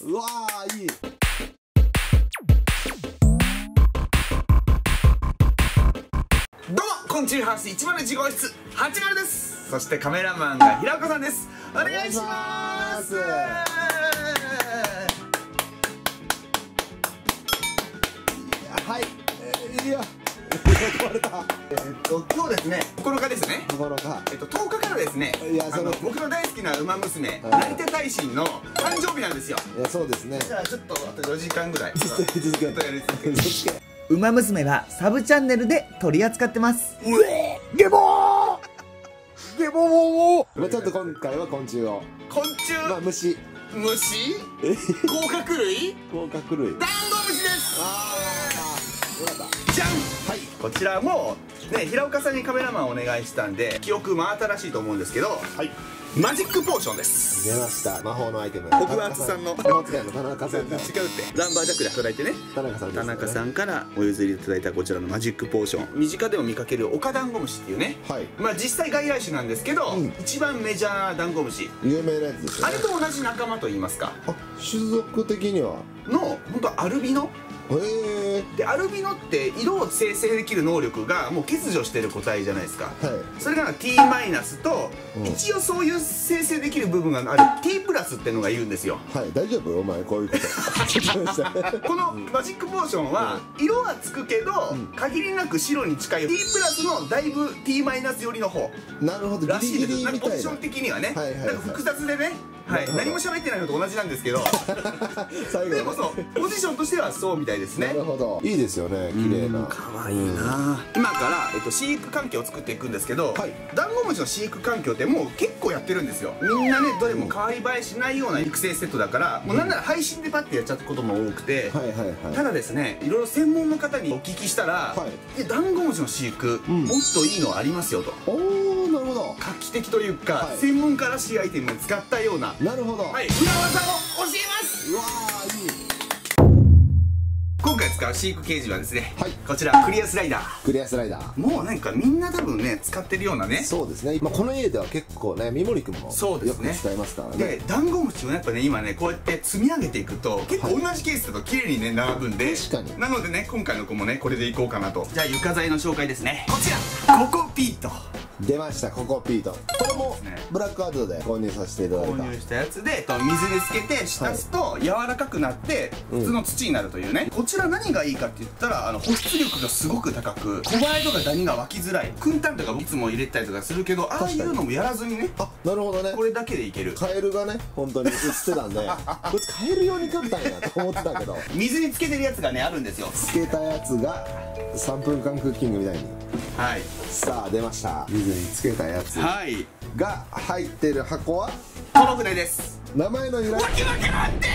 うわー、いい。 どうも昆虫ハウス101号室80です。そしてカメラマンが平岡さんです。お願いします。 はい、いや壊れた。 今日ですね、9日ですね。 9日。 10日からですね、 いや、 僕の大好きな馬娘、成田大臣の誕生日なんですよ。 いや、そうですね。 じゃあちょっとあと4時間ぐらいずっとやり続け。 ウマ娘はサブチャンネルで取り扱ってます。 ゲボーゲボー。まあちょっと今回は昆虫を。 昆虫、 まあ虫。 虫、甲殻類、 甲殻類。 ダンゴムシです。 ああ、よかった。 じゃん。はい、こちらもね、平岡さんにカメラマンお願いしたんで記憶真新しいと思うんですけど、はい、マジックポーションです。 出ました、魔法のアイテム。 ホグワーツさんの魔法使いの田中さん。違うってランバージャックで働いてね、 田中さんですね。 田中さんからお譲りいただいたこちらのマジックポーション、身近でも見かけるオカダンゴムシっていうね、はい、まあ実際外来種なんですけど、一番メジャーなダンゴムシ、 有名なやつですよね。 あれと同じ仲間といいますか、 種族的にはの本当アルビノで、アルビノって色を生成できる能力がもう欠如してる個体じゃないですか、はい、それが T マイナスと、一応そういう生成できる部分がある T プラスっていうのがいるんですよ。 はい、大丈夫お前こういうことこのマジックポーションは色はつくけど、限りなく白に近い T プラスのだいぶ T マイナス寄りの方なるほどらしいです。 なんかポジション的にはね、なんか複雑でね、はい、何も喋ってないのと同じなんですけどでもそうポジションとしてはそうみたいですね。 なるほど、いいですよね、綺麗な。 可愛いな。今から飼育環境を作っていくんですけど、ダンゴムシの飼育環境ってもう結構やってるんですよ。みんなね、どれも可愛い映えしないような育成セットだから、もうなんなら配信でパッてやっちゃったことも多くて、ただですね、いろいろ専門の方にお聞きしたら、ダンゴムシの飼育もっといいのありますよと。おお、なるほど。画期的というか、専門家らしいアイテムを使ったような、なるほど、はい、裏技を教えます。うわー、いい。今回使う飼育ケージはですね、こちらクリアスライダー。クリアスライダー、もうなんかみんな多分ね使ってるようなね。そうですね、この家では結構ね、三森くんもよく使いますからね。で、ダンゴムシをやっぱね、今ねこうやって積み上げていくと結構同じケースだと綺麗にね並ぶんで、確かに。なのでね、今回の子もねこれでいこうかなと。じゃあ床材の紹介ですね。こちらココピート出ました。ココピート、これもブラックアウトで購入させていただいた、購入したやつで水につけて浸すと柔らかくなって普通の土になるというね。こちら何がいいかって言ったら、保湿力がすごく高く、小バエとかダニが湧きづらい。クンタンとかいつも入れたりとかするけど、ああいうのもやらずにね。あ、なるほどね、これだけでいける。カエルがね本当に映ってたんでこいつカエル用に撮ったんやと思ってたけど、水につけてるやつがねあるんですよ。つけたやつが3分間クッキングみたいに。はい、さあ出ました。水につけたやつが入ってる箱はこの船です。名前の由来、わけわからんて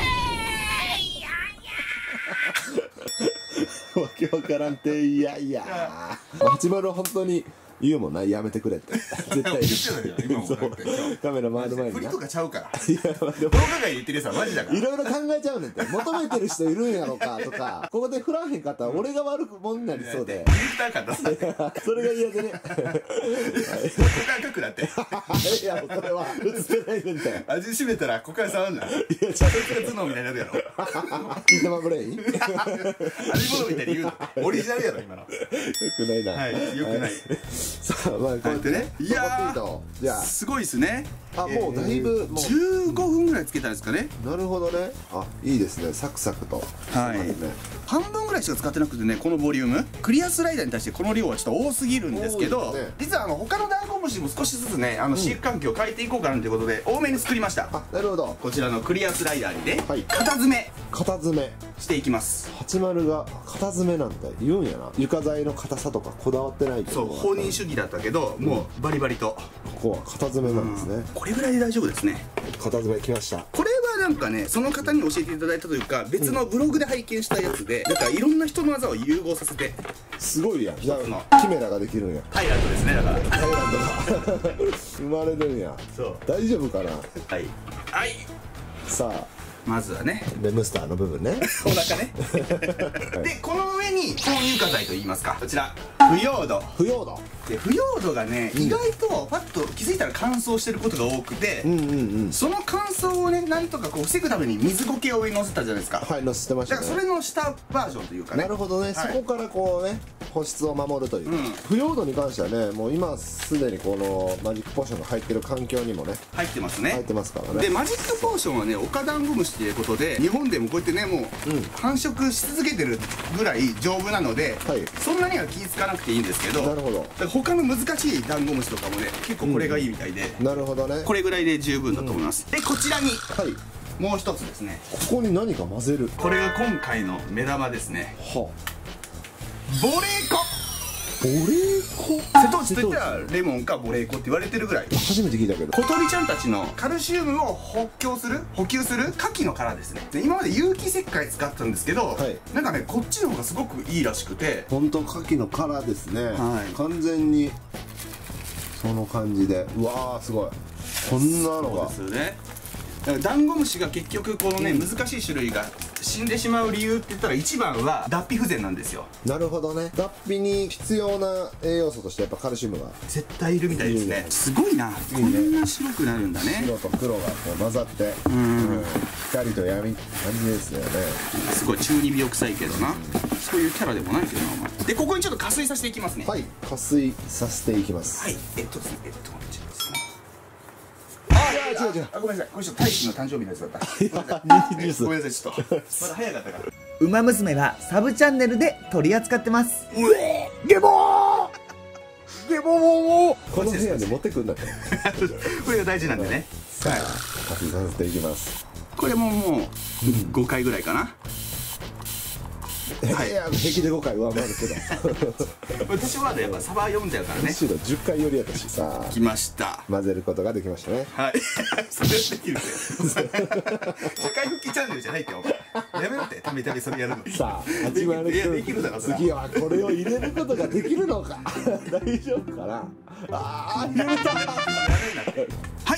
ーわけわからんて、いやいや80は本当に言うもんな、やめてくれって絶対に。カメラ回る前にな、振りとかちゃうから、動画外言ってるやつはマジだから、いろいろ考えちゃうねんって。求めてる人いるんやろかとか、ここで振らへんかったら俺が悪くもんになりそうで、それが嫌でね、ここが赤くなって、いやそれは映ってないねんて。味しめたらここから触んな。いや、ちゃんと頭脳みたいになるやろ。ピータマブレイン味物みたいに言うのオリジナルやろ今の。よくないな。はい、よくない。さあ、まあこうやってね、いやーすごいですね。あ、もうだいぶ15分ぐらいつけたんですかね。なるほどね。あ、いいですね、サクサクと。はい、半分ぐらいしか使ってなくてね、このボリュームクリアスライダーに対してこの量はちょっと多すぎるんですけど、実は他のダンゴムシも少しずつね、飼育環境を変えていこうかなということで多めに作りました。あ、なるほど。こちらのクリアスライダーにね、型詰めしていきます。80が型詰めなんて言うんやな。床材の硬さとかこだわってないけど、そう、放任主義だったけど、もうバリバリとここは型詰めなんですね。これぐらいで大丈夫ですね。型詰めきました。これはなんかね、その方に教えていただいたというか、別のブログで拝見したやつで、なんかいろんな人の技を融合させて、すごいやん。じゃあキメラができるんや。タイランドですね。だからタイランドが生まれるんや。そう、大丈夫かな。はいはい、さあまずはね、レムスターの部分ね、お腹ねで、この上に購入化剤といいますか、こちら腐葉土。腐葉土で腐葉土がね、意外とパッと気づいたら乾燥してることが多くて、その乾燥をねなんとかこう防ぐために水苔を上に乗せたじゃないですか。 はい、乗せてましたね。 だからそれの下バージョンというかね。 なるほどね、そこからこうね保湿を守るという、腐葉土に関してはね、もう今すでにこのマジックポーションが入ってる環境にもね入ってますね。 入ってますからね。 でマジックポーションはね、オカダンゴムシっていうことで日本でもこうやってねもう繁殖し続けてるぐらい丈夫なので、そんなには気ぃつかなくていいんですけど、 なるほど。 だから他の難しいダンゴムシとかもね結構これがいいみたいで、 なるほどね。 これぐらいで十分だと思います。でこちらにもう一つですね、 ここに何か混ぜる。 これが今回の目玉ですね。ボレーコ。 ボレーコ。 瀬戸内といったらレモンかボレーコって言われてるぐらい。 初めて聞いたけど、 小鳥ちゃんたちのカルシウムを補給する牡蠣の殻ですね。で今まで有機石灰使ったんですけど、なんかねこっちの方がすごくいいらしくて、 本当牡蠣の殻ですね、完全にその感じで、うわーすごい、こんなのが。 そうですよね。だからダンゴムシが結局このね、難しい種類が死んでしまう理由って言ったら一番は脱皮不全なんですよ。 なるほどね。脱皮に必要な栄養素としてやっぱカルシウムが絶対いるみたいですね。すごいな、こんな白くなるんだね。 白と黒がこう混ざって、光と闇感じですよね。 すごい中二病臭いけどな、そういうキャラでもないけどなお前。でここにちょっと加水させていきますね。 はい、加水させていきます。 はい、ですね違う違う、 ごめんなさい、これちょっと大輝の誕生日のやつだった。ごめんなさい、ちょっとまだ早かったから。 ウマ娘はサブチャンネルで取り扱ってます。 ゲボーゲボー。 この部屋に持ってくんだって。 これが大事なんでね。 さあ、加水させていきます。 これもう5回ぐらいかな。 いや、平気で5回上回るけど。 私はやっぱサバ読んじゃうからね。 むしろ10回よりやったしさ。 来ました。 混ぜることができましたね。 はい。それできるって。社会復帰チャンネルじゃないってお前。やめろって、ためためそれやるの。 さあ、始まる。 いや、できるだろ。 次はこれを入れることができるのか。大丈夫かな。ああ、入れた。はい。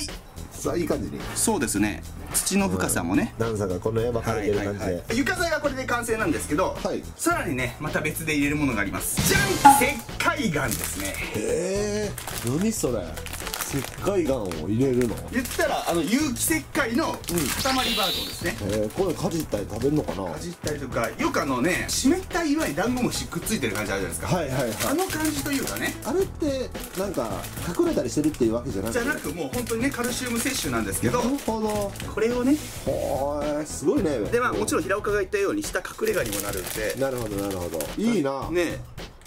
さあ、いい感じに。 そうですね。土の深さもね、 段差がこの絵分かれてる感じで、 床材はこれで完成なんですけど、さらにねまた別で入れるものがあります。じゃん、石灰岩ですね。 何それ、石灰岩を入れるの。 言ったら有機石灰の塊バージョンですね。 これかじったり食べるのかな。 かじったりとか、よくね湿った岩にダンゴムシくっついてる感じあるじゃないですか。あの感じというかね、 あれってなんか隠れたりしてるっていうわけじゃなくもう本当にねカルシウム摂取なんですけど、 なるほど、 これをね、 すごいね。 でもちろん平岡が言ったように下隠れ家にもなるんで。 なるほどなるほど、いいなね。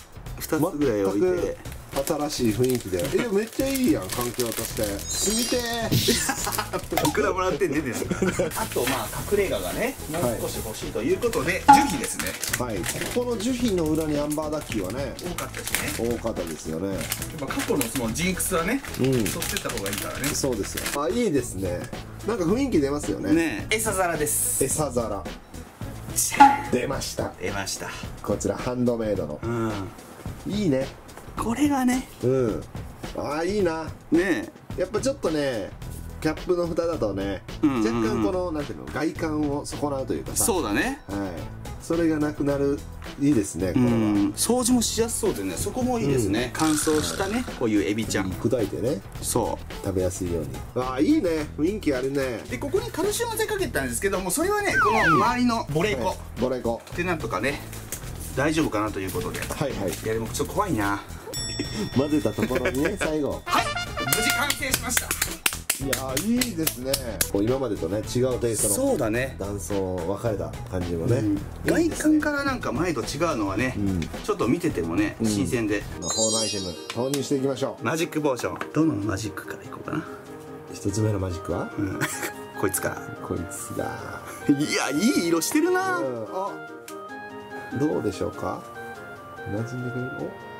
2つぐらい置いて新しい雰囲気で、めっちゃいいやん、環境として。住みていくらもらってんねんね。あと隠れ家がねもう少し欲しいということで、樹皮ですね。はい、 この樹皮の裏にアンバーダッキーはね多かったしね。 多かったですよね。やっぱ過去のそのジンクスはね取ってった方がいいからね。 そうですよ。あ、いいですね。なんか雰囲気出ますよね。 ね、餌皿です。 餌皿出ました。 出ました。 こちらハンドメイドの、いいね。 これがね、 ああ、いいな。ね、やっぱちょっとね、キャップの蓋だとね、若干このなんていうの、外観を損なうというかさ。そうだね。はい。それがなくなる。いいですね、これは。 掃除もしやすそうでね、そこもいいですね。乾燥したね、こういうエビちゃん砕いてね、そう食べやすいように。ああ、いいね、雰囲気あるね。でここにカルシウム剤かけたんですけども、それはねこの周りのボレーコってなんとかね大丈夫かなということで。はいはい。いやでもちょっと怖いな。 混ぜたところにね、最後はい、無事完成しました。 いやー、いいですね。今までとね違うテイストの、そうだね、断層分かれた感じもね、 外観からなんか前と違うのはね、ちょっと見ててもね新鮮で。 ホールアイテム投入していきましょう。 マジックポーション、どのマジックからいこうかな。 一つ目のマジックはこいつから。 こいつだ。 いや、いい色してるな。 どうでしょうか。馴染んでくる。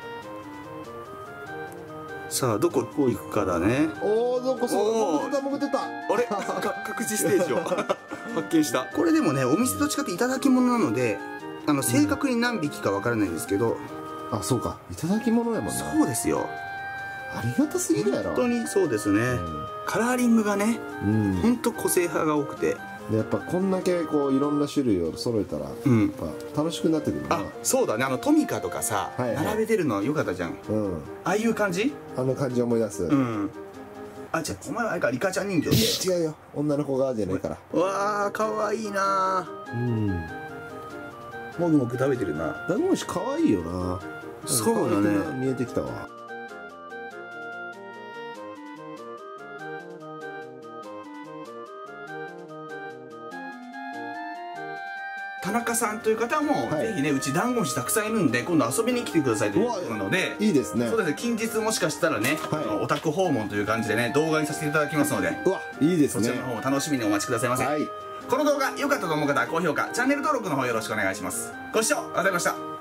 さあどこ行くかだね。おお、どこそう潜ってた。あれ隠しステージを発見した。これでもね、お店と違っていただき物なので正確に何匹かわからないんですけど。 あ、そうか、いただき物やもんな。 そうですよ。 ありがたすぎるやろ。 本当にそうですね。カラーリングがね、本当個性派が多くて。 でやっぱこんだけこういろんな種類を揃えたらやっぱ楽しくなってくるな。 あ、そうだね、トミカとかさ並べてるのよかったじゃん。ああいう感じ、 あの感じ思い出す。 あ、じゃあお前はあれか、リカちゃん人形で。 違うよ、女の子側じゃないから。 うわー、かわいいな。もぐもぐ食べてるな。 ダンゴムシかわいいよな。 そうだね、 見えてきたわ。 田中さんという方もぜひね、うちダンゴムシたくさんいるんで今度遊びに来てくださいということなので、 いいですね。 そうですね、近日もしかしたらね、お宅訪問という感じでね、動画にさせていただきますので、 うわ、いいですね。 そちらの方を楽しみにお待ちくださいませ。この動画良かったと思う方は高評価、チャンネル登録の方よろしくお願いします。ご視聴ありがとうございました。